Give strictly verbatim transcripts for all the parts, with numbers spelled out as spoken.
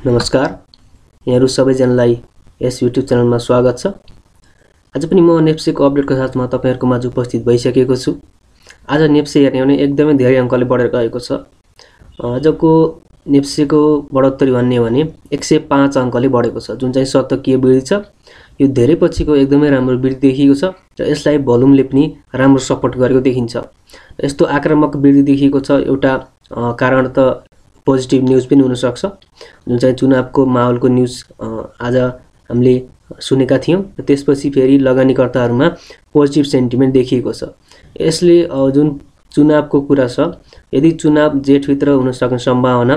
नमस्कार, यहाँहरु सबैजनालाई यस युट्युब च्यानलमा स्वागत छ। आज पनि म नेप्सेको अपडेटको साथमा तपाईहरुको माझ उपस्थित भइसकेको छु। आज नेप्से हेर्ने हो भने एकदमै धेरै अंकले बढेर गएको छ। आजको नेप्सेको बढोत्तरी भन्ने हो भने एक सय पाँच अंकले बढेको छ, जुन चाहिँ शतकीय वृद्धि छ। यो धेरै पछिको एकदमै राम्रो वृद्धि देखिएको छ र यसलाई भोल्युमले पनि राम्रो सपोर्ट गरेको देखिन्छ। यस्तो आक्रामक वृद्धि देखिएको छ, एउटा कारण त पोजिटिभ न्यूज पनि हुन सक्छ, जुन चाहिँ चुनावको माहौलको न्यूज आज हामीले सुनेका थियौं र त्यसपछि फेरि लगानीकर्ताहरुमा पोजिटिभ सेन्टिमेन्ट देखिएको छ। यसले जुन चुनावको कुरा छ, यदि चुनाव जेठ भित्र हुन सक्ने सम्भावना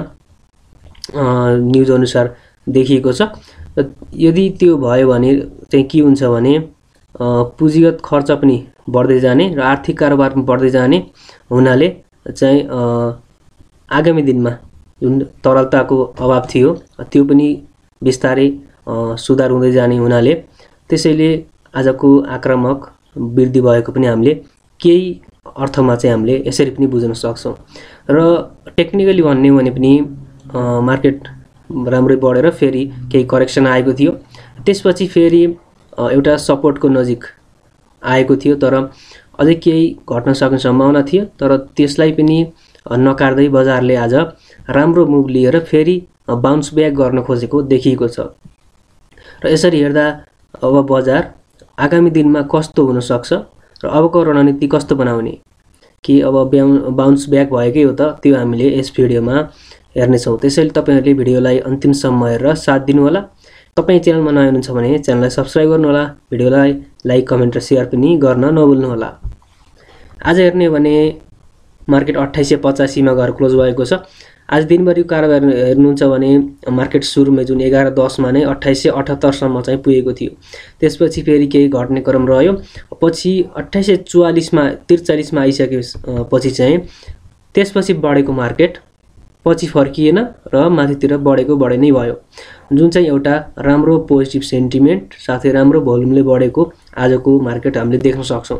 न्यूज अनुसार देखिएको छ। यदि त्यो भयो भने चाहिँ के हुन्छ भने पुँजीगत खर्च पनि बढ्दै जाने र आर्थिक कारोबार पनि बढ्दै जाने हुनाले चाहिँ आगामी दिनमा जुन तरलताको अभाव थियो त्यो पनि बिस्तारै सुधार हुँदै जाने हुनाले त्यसैले आजको आक्रामक वृद्धि भएको पनि हामीले केही अर्थमा चाहिँ हामीले यसरी पनि बुझ्न सक्छौं। र टेक्निकली भन्ने हो भने पनि मार्केट राम्रै बढेर फेरि केही करेक्सन आएको थियो, त्यसपछि फेरि एउटा सपोर्टको नजिक आएको थियो, तर अझै केही घट्न सक्ने सम्भावना थियो। तर त्यसलाई पनि नकार्दै बजारले आज राम्रो मुभ लिएर फेरि बाउन्स ब्याक गर्न खोजेको देखिएको छ। र यसरी हेर्दा अब बजार आगामी दिनमा कस्तो हुन सक्छ र अबको रणनीति कस्तो बनाउने, कि अब बाउन्स ब्याक भएकै हो त, त्यो हामीले यस भिडियोमा हेर्ने छौं। त्यसैले तपाईहरुले भिडियोलाई अन्तिमसम्म हेरेर साथ दिनु होला। तपाई च्यानलमा नयाँ हुनुहुन्छ भने च्यानललाई सब्स्क्राइब गर्नु होला, भिडियोलाई लाइक, कमेन्ट र शेयर पनि गर्न नभुल्नु होला। आज हेर्ने भने मार्केट अट्ठाइस सय पचासी मा गएर क्लोज भएको छ। आज दिनभरिको कारोबार हेर्नुहुन्छ भने मार्केट सुरुमा जुन एघार दस मा नै अट्ठाइस सय अठहत्तर सम्म चाहिँ पुगेको थियो, त्यसपछि फेरि केही घट्ने क्रम रह्यो। पछि अट्ठाइस सय चौवालीस मा त्रिचालीस मा आइसकेपछि चाहिँ त्यसपछि बढेको मार्केट पछि फर्किएन र माथितिर बढेको बढे नै भयो, जुन चाहिँ एउटा राम्रो पोजिटिभ सेन्टिमेन्ट साथै राम्रो भोल्युमले बढेको आजको मार्केट हामीले देख्न सक्छौं।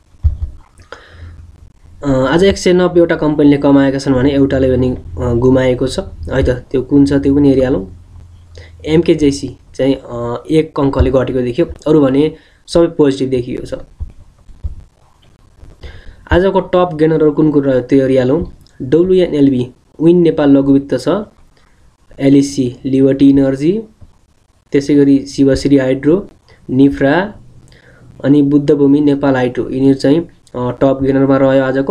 आज एक सय नब्बे वटा कम्पनीले कमाएका छन् भने एउटाले पनि गुमाएको छ है त। त्यो कुन छ त्यो पनि हेरिहालौं। एमकेजेसी चाहिँ एक अंकले घटेको देखियो, अरु भने सबै पोजिटिभ देखिएको छ। आजको टप गेनरहरु कुन कुन रह्यो त्यो हेरिहालौं। डब्ल्युएनएलबी विन नेपाल लघुवित्त छ, एलईसी लिबर्टी इनर्जी, त्यसैगरी शिवश्री हाइड्रो, निफ्रा अनि बुद्धभूमि नेपाल हाइड्रो, यिनीहरु चाहिँ टप गेनरमा रह्यो आजको।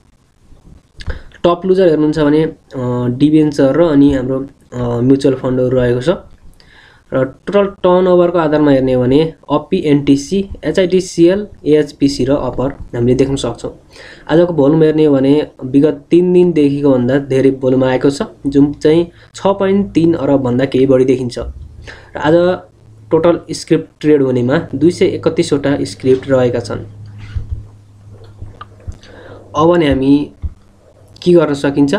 टप लुजर हेर्नुहुन्छ भने डिबेन्चर र अनि हाम्रो म्युचुअल फन्डहरु रहेको छ। र टोटल टर्नओभरको आधारमा हेर्ने हो भने अपी, एनटीसी, एचआईटीसीएल, एएचपीसी र अपर हामीले देख्न सक्छौं। आजको भोल्युम हेर्ने हो भने विगत तीन दिन देखिको भन्दा धेरै भोल्युम आएको छ, जुन चाहिँ छ दशमलव तीन अरब भन्दा केही बढी देखिन्छ। र आज टोटल स्क्रिप्ट ट्रेड हुनेमा दुई सय एकतीस वटा स्क्रिप्ट रहेका छन्। अब भने हामी के गर्न सकिन्छ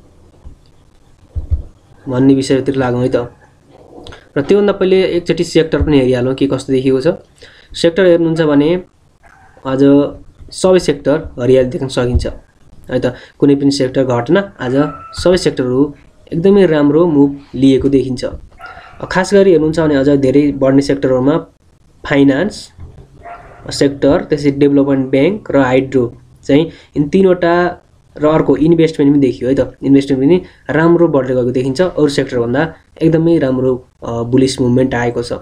भन्ने विषयतिर लागौं है त। र त्योभन्दा पहिले एकचोटी सेक्टर पनि हेरिहालौं के कस्तो देखिएको छ। सेक्टर हेर्नुहुन्छ भने आज सबै सेक्टर हरियाली देख्न सकिन्छ है त, कुनै पनि सेक्टर घटेन। आज सबै सेक्टरहरु एकदमै राम्रो मुभ लिएको देखिन्छ। खास गरी हेर्नुहुन्छ भने अझ धेरै बढ्ने सेक्टरहरुमा फाइनान्स सेक्टर, त्यसै डेभलपमेन्ट बैंक र हाइड्रो चाहिँ इन तीनवटा र अर्को इन्भेस्टमेन्ट पनि देखियो है त। इन्भेस्टमेन्ट पनि राम्रो बढ्दै गएको देखिन्छ, अरु सेक्टर भन्दा एकदमै राम्रो बुलिश मुभमेन्ट आएको छ।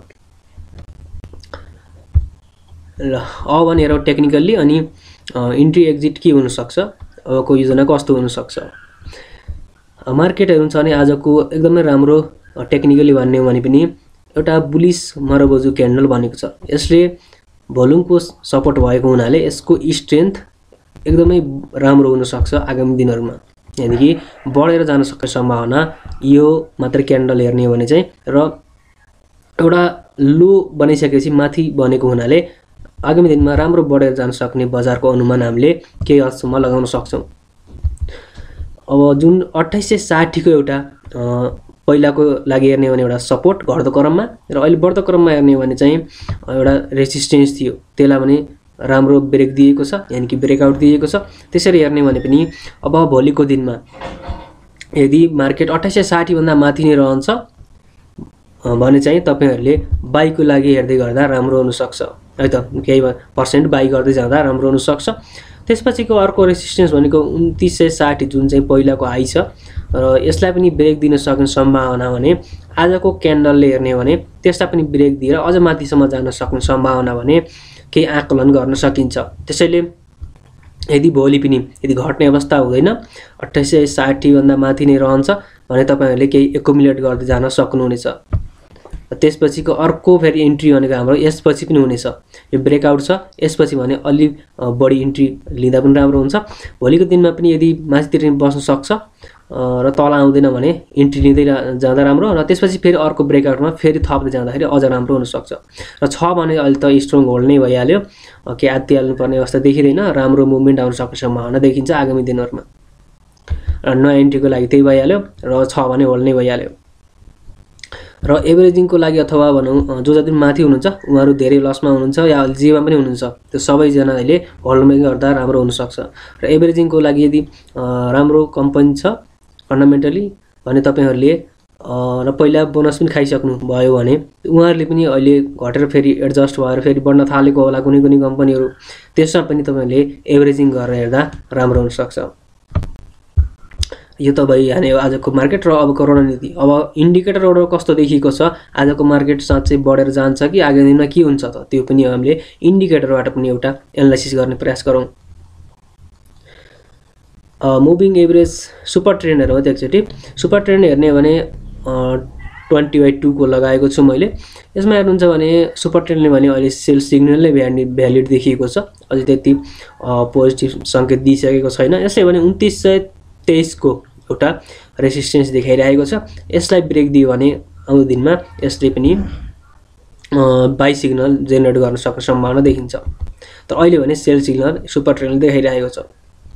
ल अब भने हेरौं टेक्निकली अनि इन्ट्री एक्जिट के हुन सक्छ, अबको योजना कस्तो हुन सक्छ। मार्केट हेर्नुहुन्छ भने आजको एकदमै राम्रो टेक्निकली भन्ने हो भने पनि एउटा बुलिश मरबजु क्यान्डल बनेको छ। यसले भोल्युमको सपोर्ट भएको हुनाले यसको स्ट्रेन्थ एकदमै राम्रो हुन सक्छ आगामी दिनहरुमा, यानी कि बढेर जान सक्ने सम्भावना यो मात्र क्यान्डल हेर्ने हो भने चाहिँ। र एउटा लो बनाइसकेपछि माथि बनेको हुनाले आगामी दिनमा राम्रो बढेर जान सक्ने बजारको अनुमान हामीले केही हदसम्म लगाउन सक्छौं। अब जुन अट्ठाइस सय साठी को एउटा पहिलाको लागि हेर्ने हो भने एउटा सपोर्ट घट्दो क्रममा र अहिले बढ्दो क्रममा हेर्ने हो भने चाहिँ एउटा रेजिस्टेन्स थियो, त्यसलाई पनि राम्रो ब्रेक दिएको छ, यानी कि ब्रेकआउट दिएको छ। त्यसरी हेर्ने भने पनि अब भोलिको दिनमा यदि मार्केट अट्ठाइस सय साठी भन्दा माथि नै रहन्छ भने चाहिँ तपाईहरुले बाईको लागि हेर्दै गर्दा राम्रो हुन सक्छ है त केही पर्सेन्ट बाई गर्दै जाँदा राम्रो हुन सक्छ त्यसपछिको अर्को रेसिस्टेन्स भनेको उन्तीस सय साठी जुन चाहिँ पहिलाको हाई छ र यसलाई पनि ब्रेक दिन सक्ने सम्भावना भने आजको क्यान्डलले हेर्ने भने त्यसलाई पनि ब्रेक दिएर अझ माथिसम्म जान सक्ने सम्भावना भने केही आकलन गर्न सकिन्छ त्यसैले यदि भोलि पनि यदि घट्ने अवस्था हुँदैन अट्ठाइस सय साठी भन्दा माथि नै रहन्छ भने तपाईहरुले केही एकुमुलेट गर्दै जान सक्नुहुनेछ त्यसपछिको अर्को फेरि इन्ट्री भनेको हाम्रो यसपछि पनि हुनेछ यो ब्रेकआउट छ यसपछि भने अलि बढी इन्ट्री लिँदा पनि राम्रो हुन्छ भोलिको दिनमा पनि यदि माथितिर बस्न सक्छ र तल आउँदैन भने इन्ट्री लिँदै जाँदा राम्रो र त्यसपछि फेरि अर्को ब्रेकआउटमा फेरि थप्दै जाँदाखेरि अझ राम्रो हुन सक्छ र छ भने अहिले त स्ट्रङ होल्ड नै भइहाल्यो के आत्ति हाल्नु पर्ने अवस्था देखिदैन राम्रो मुभमेन्ट आउन सक्ने सम्भावना देखिन्छ आगामी दिनहरुमा र नयाँ इन्ट्रीको लागि त्यही भइहाल्यो र छ भने होल्ड नै भइहाल्यो र एभरेजिङको लागि अथवा भनौं जो जति माथि हुनुहुन्छ उहाँहरु धेरै लसमा हुनुहुन्छ या जीमा पनि हुनुहुन्छ त्यो सबै जनाले होल्डमै गर्दा राम्रो हुन सक्छ र एभरेजिङको लागि यदि राम्रो कम्पनी छ फन्डामेन्टली भने तपाईहरुले र पहिला बोनस पनि खाइसक्नु भयो भने उहाँहरुले पनि अहिले घटेर फेरि एडजस्ट भएर फेरि बढ्न थालेको होला कुनै कुनै कम्पनीहरु त्यसमा पनि तपाईहरुले एभरेजिङ गरेर हेर्दा राम्रो हुन सक्छ यो त भइहाल्यो आजको मार्केट र अबको रणनीति अब इन्डिकेटरहरु कस्तो देखिएको छ आजको मार्केट साँच्चै बढेर जान्छ कि आगामी दिनमा के हुन्छ त त्यो पनि हामीले इन्डिकेटरबाट पनि एउटा एनालाइसिस गर्ने प्रयास गरौँ मुभिङ एभरेज सुपर ट्रेन्ड हेरौँ एकचोटी सुपर ट्रेन्ड हेर्ने भने ट्वेन्टी बाई टू को लगाएको छु मैले यसमा हेर्नुहुन्छ भने सुपर ट्रेन्डले भने अहिले सेल सिग्नलले भ्यालिड देखिएको छ अझै त्यति पोजिटिभ संकेत दिइसकेको छैन यसै भने उन्तीस सय तेइस को एउटा रेसिस्टेन्स देखाइरहेको छ यसलाई ब्रेक दियो भने आउँदो दिनमा यसले पनि बाई सिग्नल जेनेरेट गर्न सक्ने सम्भावना देखिन्छ तर अहिले भने सेल सिग्नल सुपर ट्रेन्डले देखाइरहेको छ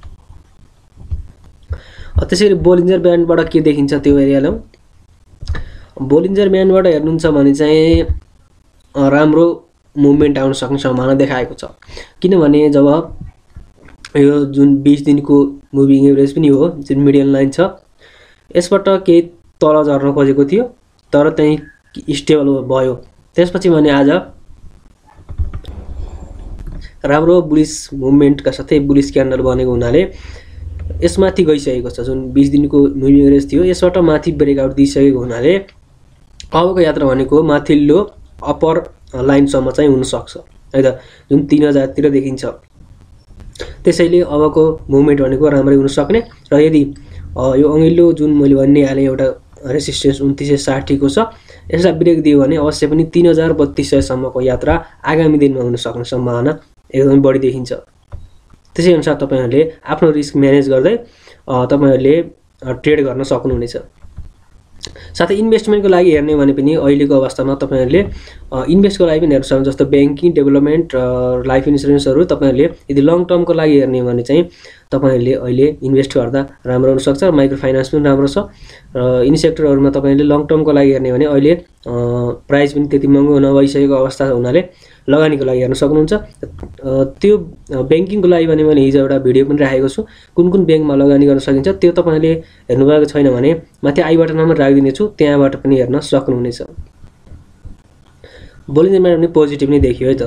त्यसैले बोलिन्जर ब्यान्डबाट के देखिन्छ त्यो हेरिहालौं बोलिन्जर ब्यान्डबाट हेर्नुहुन्छ भने चाहिँ राम्रो मुभमेन्ट आउन सक्ने सम्भावना देखाएको छ किनभने जब यो जुन बीस दिनको मुभिङ एभरेज पनि हो जुन मिडियन लाइन छ यसबाट केही तल झर्न खोजेको थियो तर त्यही स्टेबल भयो त्यसपछि भने आज राम्रो बुलिश मुभमेन्टका साथै बुलिश क्यान्डल बनेको हुनाले यसमाथि गइसकेको छ जुन बीस दिनको मुभिङ एभरेज थियो यसबाट माथि ब्रेकआउट दिइसकेको हुनाले अबको यात्रा भनेको माथिल्लो अपर लाइनसम्म चाहिँ हुन सक्छ है त जुन तीन हजार तिर देखिन्छ त्यसैले अबको मुभमेन्ट भनेको राम्रै हुन सक्ने र यदि यो अघिल्लो जुन मैले भन्ने हाले एउटा रेसिस्टेन्स उन्तीस सय साठी को छ यसलाई ब्रेक दियो भने अवश्य पनि तीन हजार बत्तीस सय सम्मको यात्रा आगामी दिनमा हुन सक्ने सम्भावना एकदमै बढी देखिन्छ त्यसै अनुसार तपाईहरुले आफ्नो रिस्क म्यानेज गर्दै तपाईहरुले ट्रेड गर्न सक्नुहुनेछ साथै इन्भेस्टमेन्टको लागि हेर्ने भने पनि अहिलेको अवस्थामा तपाईहरुले इन्भेस्टको लागि पनि हेर्न सक्नुहुन्छ जस्तो बैंकिङ डेभलपमेन्ट र लाइफ इन्स्योरेन्सहरु तपाईहरुले यदि लङ टर्मको लागि हेर्ने भने चाहिँ तपाईहरुले अहिले इन्भेस्ट गर्दा राम्रो हुन सक्छ माइक्रो फाइनान्स पनि राम्रो छ र यिनी सेक्टरहरुमा तपाईहरुले लङ टर्मको लागि हेर्ने भने अहिले प्राइस पनि त्यति महँगो नभइसकेको अवस्था हुनाले लगानीको लागि हेर्न सक्नुहुन्छ त्यो बैंकिङको लागि भने मैले हिजो एउटा भिडियो पनि राखेको छु कुन कुन बैंकमा लगानी गर्न सकिन्छ त्यो तपाईहरुले हेर्नु भएको छैन भने माथि आई बटनमा राखिदिने छु त्यहाँबाट पनि हेर्न सक्नुहुनेछ बोलिन्जरमा पनि पोजिटिभ नै देखियो है त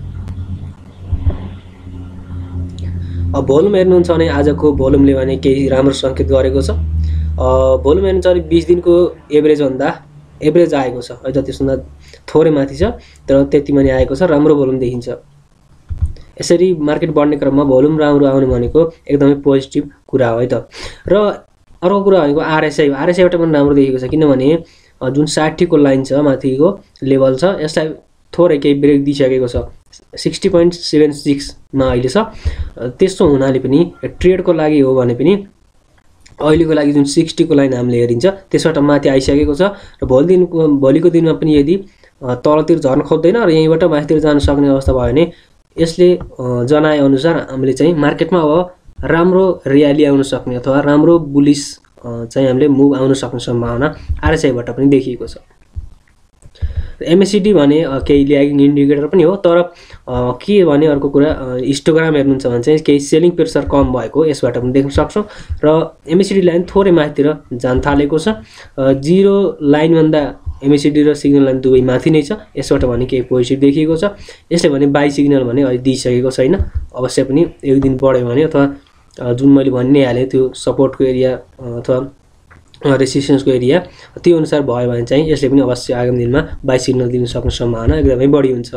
अब भोल्युम हेर्नुहुन्छ भने आजको भोल्युमले भने केही राम्रो संकेत गरेको छ भोल्युम हेर्नुहुन्छ भने बीस दिनको एभरेज भन्दा एभरेज आएको छ है त त्यसभन्दा थोरै माथि छ तर त्यति पनि आएको छ राम्रो भोल्युम देखिन्छ यसरी मार्केट बढ्ने क्रममा भोल्युम राम्रो आउने भनेको एकदमै पोजिटिभ कुरा हो है त र अर्को कुरा भनेको आरएसआई आरएसआईबाट पनि राम्रो देखिएको छ किनभने जुन साठी को लाइन छ माथिको लेभल छ यसलाई थोरै केही ब्रेक दिइसकेको छ सिक्सटी पोइन्ट सेभेन सिक्स मा अहिले छ त्यसो हुनाले पनि ट्रेडको लागि हो भने पनि अहिलेको लागि जुन सिक्सटी को लाइन हामीले हेरिन्छ त्यसबाट माथि आइसकेको छ र भोलि दिनको भोलिको दिनमा पनि यदि तलतिर झर्न खोज्दैन र यहीँबाट माथितिर जान सक्ने अवस्था भयो भने यसले जनाए अनुसार हामीले चाहिँ मार्केटमा अब राम्रो र्याली आउन सक्ने अथवा राम्रो बुलिश चाहिँ हामीले मुभ आउन सक्ने सम्भावना आरएसआईबाट पनि देखिएको छ एमएसीडी भने केही ल्यागिङ इन्डिकेटर पनि हो तर के भने अर्को कुरा हिस्टोग्राम हेर्नुहुन्छ भने चाहिँ केही सेलिङ प्रेसर कम भएको यसबाट पनि देख्न सक्छौं र एमएसीडी लाइन थोरै माथितिर जान थालेको छ जिरो लाइन भन्दा एमएसिडी र सिग्नल लाइन दुवै माथि नै छ। यसबाट भने केही पोजिटिभ देखिएको छ। यसले भने बाई सिग्नल भने अहिले दिइसकेको छैन। अवश्य पनि एक दिन बढ्यो भने अथवा जुन मैले भन्ने हालेँ त्यो सपोर्टको एरिया अथवा रेसिस्टेन्सको एरिया त्यो अनुसार भयो भने चाहिँ यसले पनि अवश्य आगामी दिनमा बाई सिग्नल दिन सक्ने सम्भावना एकदमै बढी हुन्छ।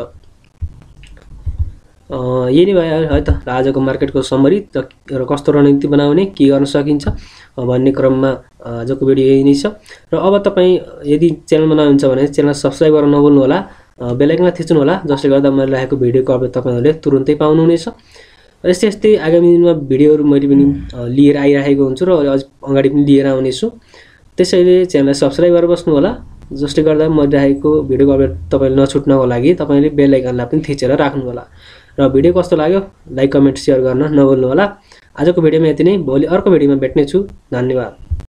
यही नै भयो है त आजको मार्केटको समरी र कस्तो रणनीति बनाउने के गर्न सकिन्छ भन्ने क्रममा आजको भिडियो यही नै छ। र अब तपाईँ यदि च्यानलमा नयाँ हुनुहुन्छ भने च्यानल सब्सक्राइब गर्न नभुल्नु होला, बेल आइकनमा थिच्नु होला, जसले गर्दा मैले राखेको भिडियोको अपडेट तपाईँहरूले तुरुन्तै पाउनुहुनेछ। यस्तै यस्तै आगामी दिनमा भिडियोहरू मैले पनि लिएर आइरहेको हुन्छु र अझ अगाडि पनि लिएर आउनेछु। त्यसैले च्यानललाई सब्सक्राइब गरेर बस्नु होला, जसले गर्दा मैले राखेको भिडियोको अपडेट तपाईँले नछुट्नको लागि तपाईँले बेल आइकनलाई पनि थिचेर राख्नु होला। र भिडियो कस्तो लाग्यो लाइक कमेन्ट सेयर गर्न नभुल्नु होला। आजको भिडियोमा यति नै, भोलि अर्को भिडियोमा भेट्नेछु। धन्यवाद।